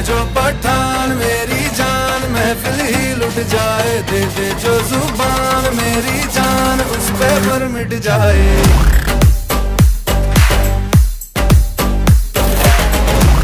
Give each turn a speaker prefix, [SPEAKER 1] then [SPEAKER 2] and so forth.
[SPEAKER 1] जो पठान मेरी जान महफिल ही लुट जाए, दे दे जो जुबान मेरी जान उस पे पर मिट जाए।